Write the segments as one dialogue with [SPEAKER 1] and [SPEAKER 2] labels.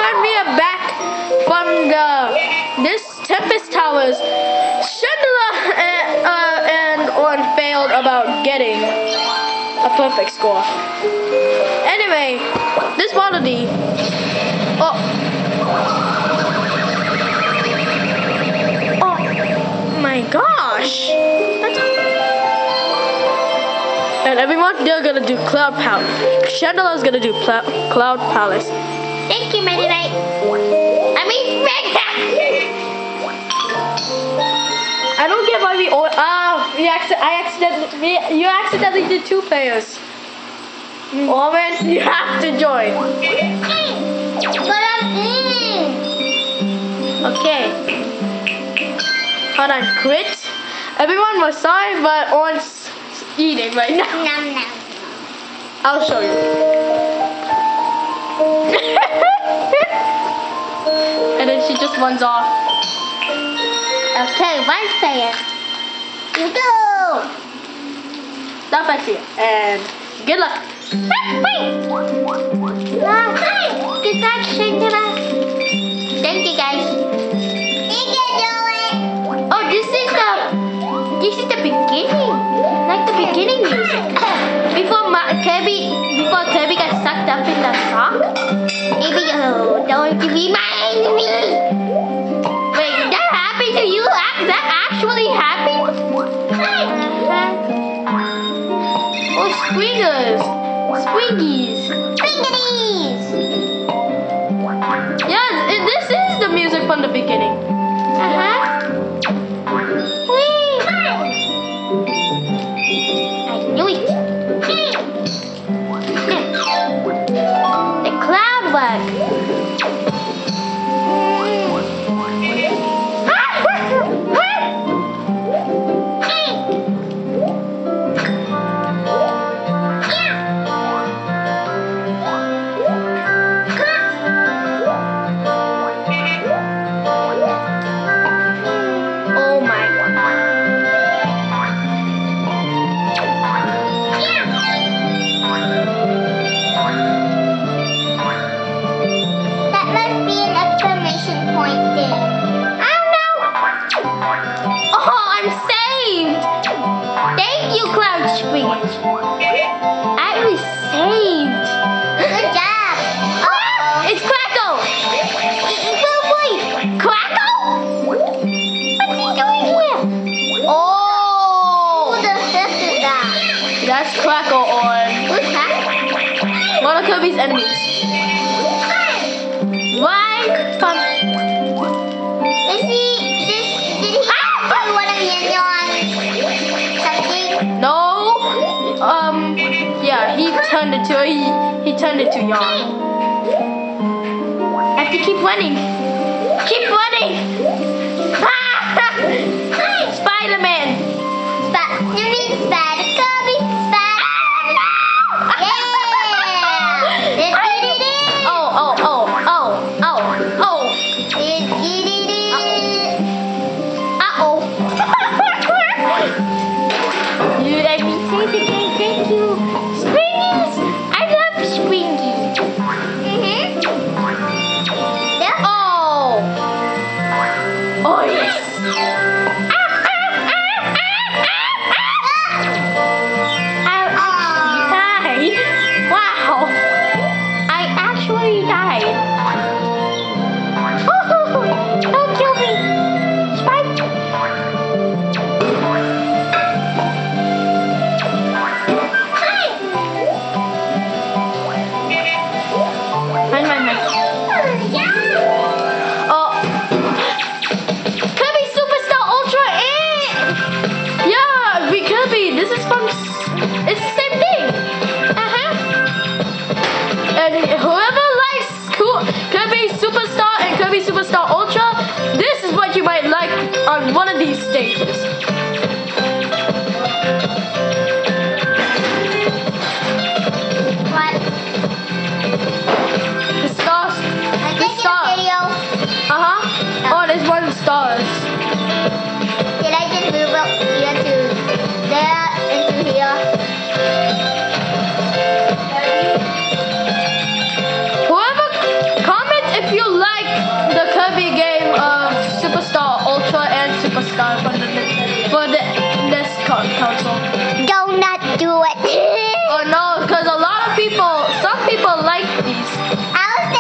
[SPEAKER 1] everyone, we are back from this Tempest Towers. Chandler and Owen failed about getting a perfect score. Anyway, this Waddle Dee. Oh my gosh! And everyone, they're gonna do Cloud Palace. Chandler's gonna do Cloud Palace.
[SPEAKER 2] Thank you, Mega Knight.
[SPEAKER 1] I don't get why we all. You accidentally did 2 players. Owen, you have to join.
[SPEAKER 2] But I'm eating.
[SPEAKER 1] Okay. Hold on, quit. Everyone was sorry, but Owen's eating right now.
[SPEAKER 2] Nom nom.
[SPEAKER 1] I'll show you. And then she just runs off.
[SPEAKER 2] Okay, one player. You go.
[SPEAKER 1] Stop back here. And good luck.
[SPEAKER 2] Wait. Good luck, Shangela. Thank you, guys. Thank you, Joey. Oh, this is the beginning. Like the beginning music. Before Kirby got sucked up in the sock. Maybe don't remind me. Wait, that happened to you? That actually happened? Oh, Springies.
[SPEAKER 1] Yeah, this is the music from the beginning.
[SPEAKER 2] Whee! I knew it. The cloud work.
[SPEAKER 1] Oh my.
[SPEAKER 2] That must be an exclamation point thing. I don't know.
[SPEAKER 1] Oh, I'm saved.
[SPEAKER 2] Thank you, Cloud Springs.
[SPEAKER 1] I was saved.
[SPEAKER 2] Good job. Oh,
[SPEAKER 1] It's Crackle.
[SPEAKER 2] wait.
[SPEAKER 1] Crackle?
[SPEAKER 2] What's he doing here?
[SPEAKER 1] Oh,
[SPEAKER 2] Who the heck is that?
[SPEAKER 1] that's Crackle on
[SPEAKER 2] Who's that?
[SPEAKER 1] one of Kirby's enemies. Right from
[SPEAKER 2] Did he do one of something?
[SPEAKER 1] no. Yeah, he turned into Yarn. I have to keep running. Keep running. Spider-Man.
[SPEAKER 2] You mean Spider Kirby? Yeah!
[SPEAKER 1] Oh. Uh-oh. You let me say it again, thank you. Springies! I love Springies. Oh yes. I actually died. Wow. Don't kill me. Spike. Oh. Kirby Superstar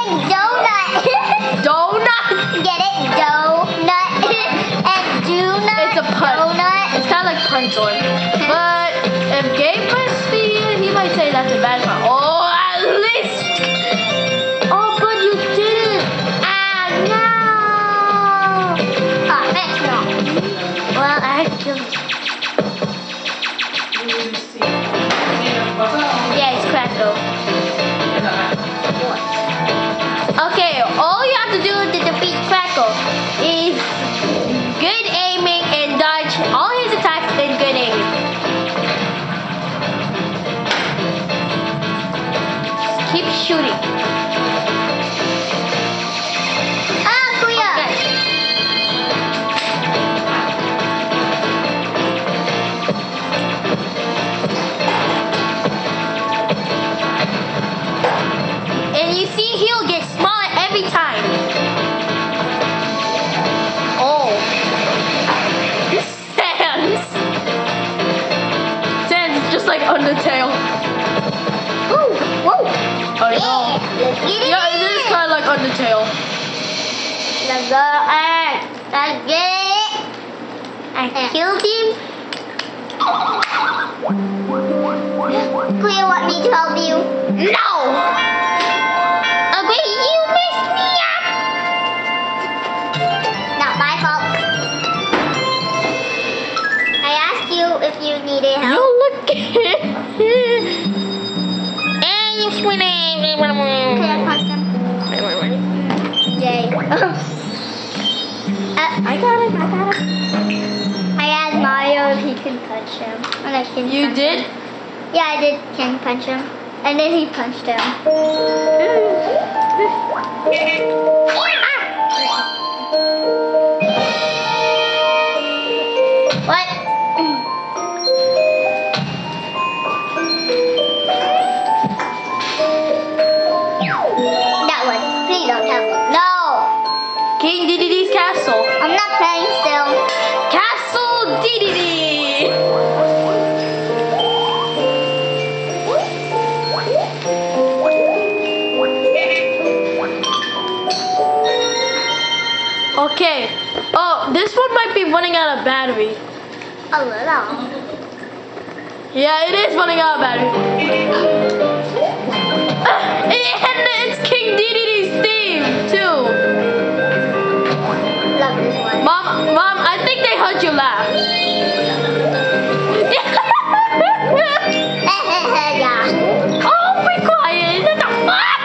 [SPEAKER 1] donut.
[SPEAKER 2] Donut.
[SPEAKER 1] Get it? Donut. And donut.
[SPEAKER 2] It's a pun.
[SPEAKER 1] Donut.
[SPEAKER 2] It's kind of like punzor. But if Gabe was speaking, he might say that's a bad pun. Oh, at least. Oh, but you didn't.
[SPEAKER 1] Ah, no. Oh, that's no.
[SPEAKER 2] Well, actually. Yeah, it's crackle. Okay, all you have to do to defeat Crackle is good aiming and dodge all his attacks and good aiming. Just keep shooting.
[SPEAKER 1] Ah, kuya.
[SPEAKER 2] And you see he'll get smaller every time. Oh. Sans is just like Undertale.
[SPEAKER 1] Ooh, whoa.
[SPEAKER 2] I know. Yeah, it is kind of like Undertale.
[SPEAKER 1] Let's go. Let's get it. I killed him. Kuya, want me to help you?
[SPEAKER 2] No!
[SPEAKER 1] Okay, you messed me up. Not my fault. I asked you if you needed
[SPEAKER 2] You
[SPEAKER 1] help.
[SPEAKER 2] look And you swimming.
[SPEAKER 1] Can I punch him? Yay.
[SPEAKER 2] I got it.
[SPEAKER 1] I asked Mario if he can punch him. And I can
[SPEAKER 2] You
[SPEAKER 1] punch
[SPEAKER 2] did?
[SPEAKER 1] him. Yeah, I did. Can punch him. And then he punched him. What? That one. Please don't tell me. No!
[SPEAKER 2] King Dedede's castle.
[SPEAKER 1] I'm not playing still.
[SPEAKER 2] Castle Dedede. Okay. Oh, this one might be running out of battery.
[SPEAKER 1] A little.
[SPEAKER 2] Yeah, it is running out of battery. And it's King Dedede's theme too.
[SPEAKER 1] Love this one.
[SPEAKER 2] Mom, I think they heard you laugh.
[SPEAKER 1] Yeah.
[SPEAKER 2] Oh, be quiet. What the fuck?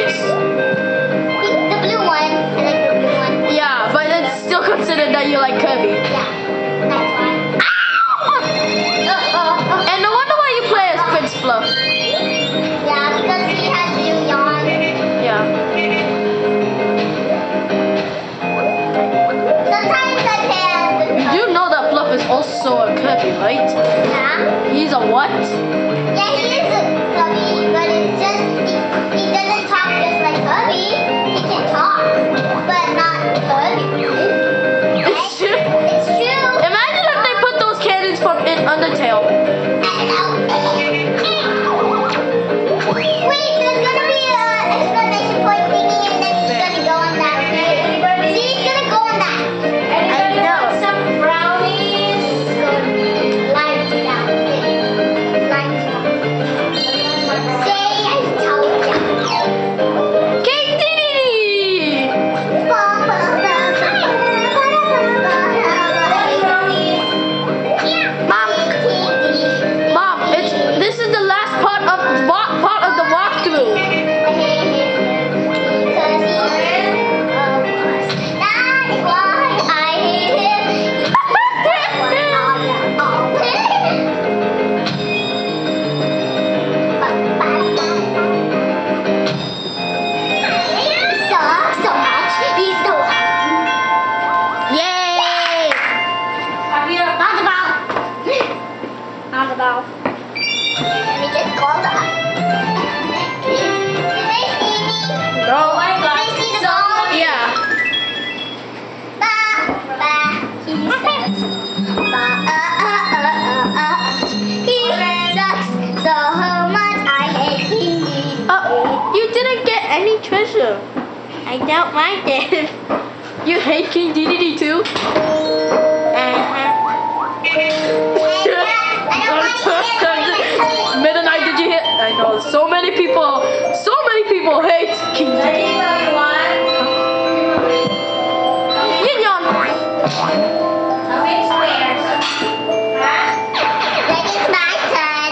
[SPEAKER 2] face?
[SPEAKER 1] The blue one. I like the blue one.
[SPEAKER 2] Yeah, but it's still considered that you like Kirby.
[SPEAKER 1] Yeah, that's why.
[SPEAKER 2] And no wonder why you play as Prince Fluff.
[SPEAKER 1] Yeah, because he has blue yawn.
[SPEAKER 2] Yeah.
[SPEAKER 1] Sometimes I play as the
[SPEAKER 2] You do know that Fluff is also a Kirby, right?
[SPEAKER 1] Yeah.
[SPEAKER 2] He's a what?
[SPEAKER 1] Yeah, he is a Kirby, but it's just he doesn't talk just like Kirby. He can talk, but not Kirby.
[SPEAKER 2] It's true.
[SPEAKER 1] It's true.
[SPEAKER 2] Imagine if they put those cannons from in Undertale.
[SPEAKER 1] Wait, there's gonna be an exclamation point thingy, and then he's gonna go on that. See, he's gonna go on that.
[SPEAKER 2] I know.
[SPEAKER 1] Some brownies. Lights down. Lights down. Say I told ya.
[SPEAKER 2] King Dedede! Mom, this is the last part of the walkthrough. Yay!
[SPEAKER 1] Roundabout. Let me just call the. Did they see me?
[SPEAKER 2] No.
[SPEAKER 1] Oh my God. They see the ball?
[SPEAKER 2] Yeah.
[SPEAKER 1] Ba, ba, he sucks. Ba, he sucks so much. I hate him.
[SPEAKER 2] You didn't get any treasure.
[SPEAKER 1] I don't mind it.
[SPEAKER 2] You hate King Dedede too? Midnight, did you hear? I know so many people hate King Dedede. Yin Yon.
[SPEAKER 1] Like it's my turn.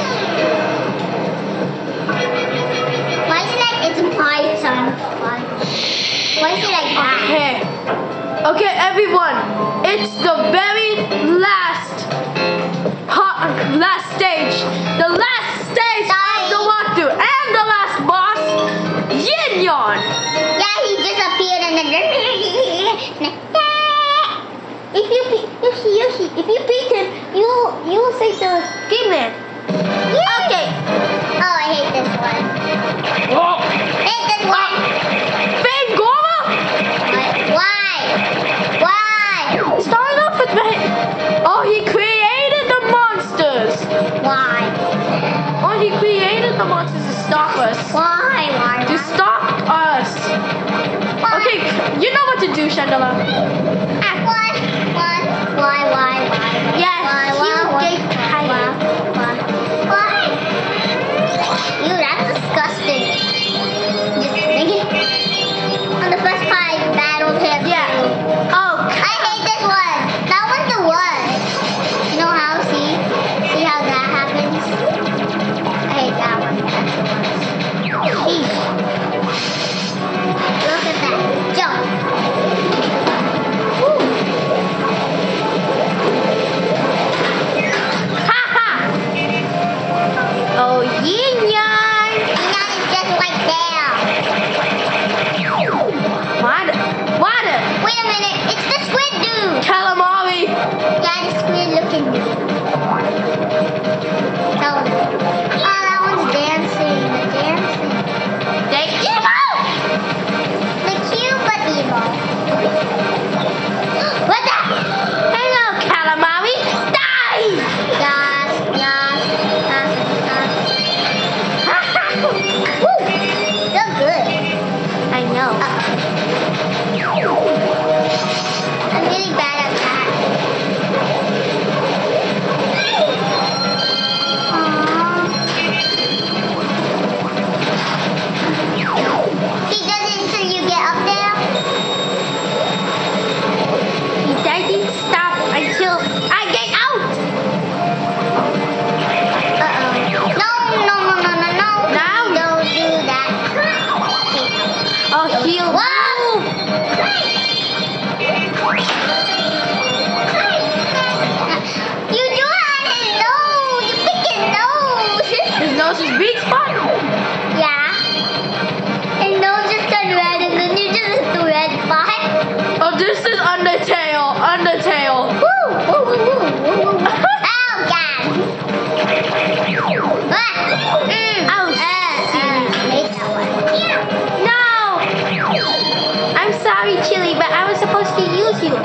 [SPEAKER 1] Why is it like it's my turn? Why is it like that?
[SPEAKER 2] Okay, everyone. It's the very last stage. The last stage of the walkthrough. And the last boss, Yin Yon.
[SPEAKER 1] Yeah, he disappeared and then. If you beat him, you will face the game man. Yeah. Okay. Oh, I hate this one.
[SPEAKER 2] Oh.
[SPEAKER 1] Hate this one.
[SPEAKER 2] Fang Gora?
[SPEAKER 1] Why?
[SPEAKER 2] Starting off with oh, he created the monsters.
[SPEAKER 1] Why?
[SPEAKER 2] Oh, he created the monsters to stop us.
[SPEAKER 1] Why?
[SPEAKER 2] To stop us. Okay, you know what to do, Chandela.
[SPEAKER 1] Why?
[SPEAKER 2] Yes, you get tired. sorry, Chili, but I was supposed to use you.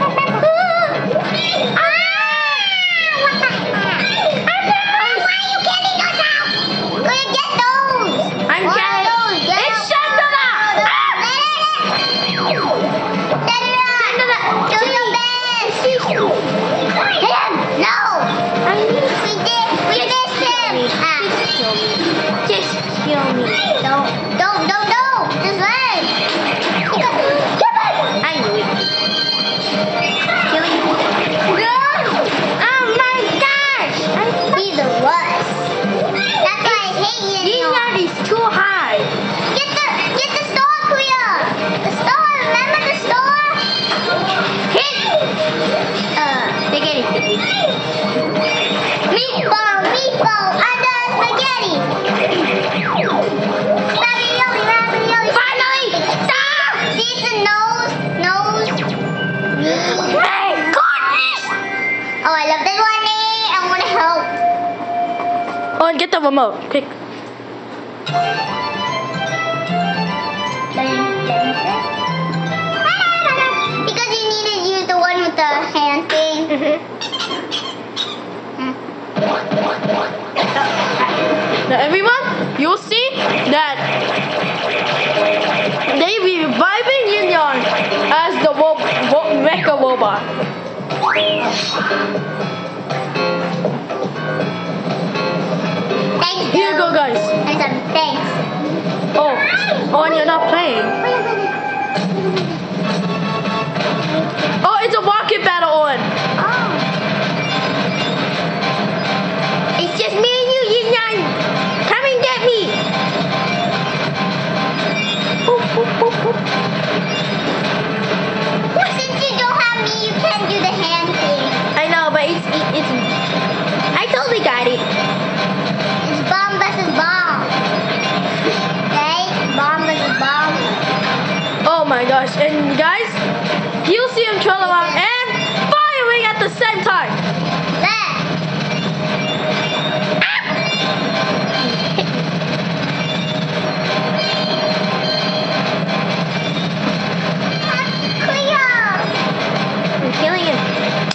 [SPEAKER 2] Get the remote, quick.
[SPEAKER 1] Because you need to use the one with the hand thing.
[SPEAKER 2] Now everyone, you'll see that they reviving Yin Yang as the mecha robot. Here you go, guys.
[SPEAKER 1] Thanks.
[SPEAKER 2] Oh, and you're not playing. Oh, it's a rocket battle on.
[SPEAKER 1] Oh.
[SPEAKER 2] It's just me and you, Yin Yang. Come and get me.
[SPEAKER 1] Since you don't have me, you can't do the hand thing.
[SPEAKER 2] I know, but it's I totally got it.
[SPEAKER 1] Bomb versus bomb. Okay? Bomb versus bomb.
[SPEAKER 2] Oh my gosh. And guys, you'll see him trail around and firing at the same time. I'm killing him.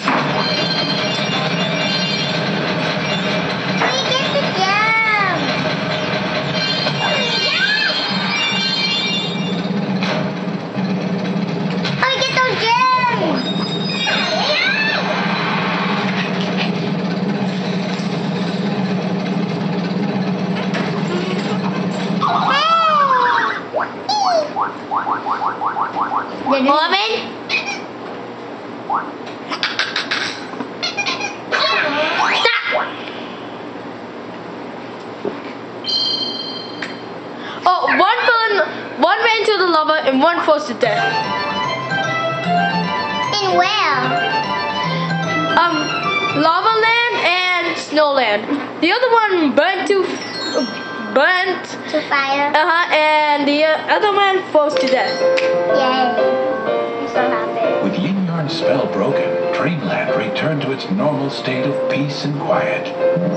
[SPEAKER 2] Woman? Stop! Oh, one ran to the lava and one froze to death.
[SPEAKER 1] In where?
[SPEAKER 2] Lava land and snow land. The other one burnt to
[SPEAKER 1] fire.
[SPEAKER 2] And the other one froze to death.
[SPEAKER 1] Yay. I'm so happy.
[SPEAKER 3] With Yin Yarn's spell broken, Dreamland returned to its normal state of peace and quiet.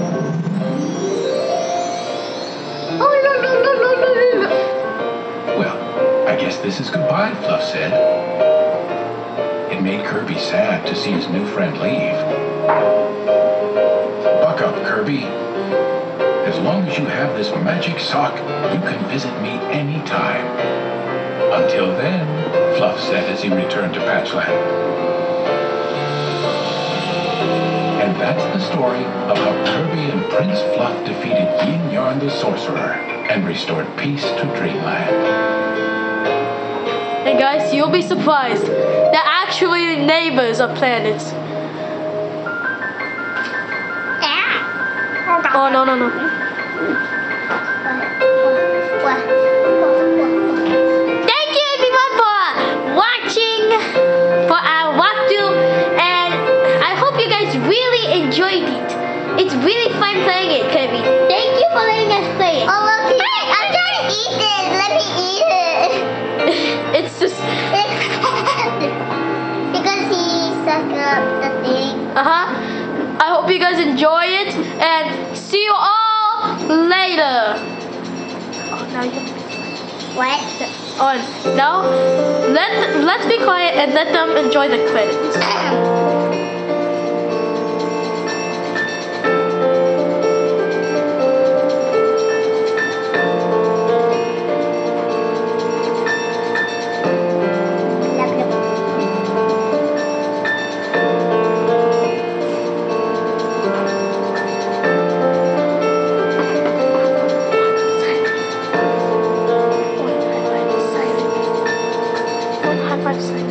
[SPEAKER 3] Well, I guess this is goodbye, Fluff said. It made Kirby sad to see his new friend leave. Buck up, Kirby. As long as you have this magic sock, you can visit me anytime. Until then, Fluff said as he returned to Patchland. And that's the story of how Kirby and Prince Fluff defeated Yin Yarn the Sorcerer and restored peace to Dreamland.
[SPEAKER 2] And guys, you'll be surprised. They're actually neighbors of planets. Oh, no. Thank you everyone for watching for our walkthrough, and I hope you guys really enjoyed it. It's really fun playing it, Kirby. Thank you for letting us play it.
[SPEAKER 1] Oh, look, I'm trying to eat this. Let me eat it.
[SPEAKER 2] It's just...
[SPEAKER 1] Because he sucked up the thing.
[SPEAKER 2] I hope you guys enjoy it, and see you all later. Oh, now you
[SPEAKER 1] What?
[SPEAKER 2] On. Now, let's be quiet and let them enjoy the credits. High five silent.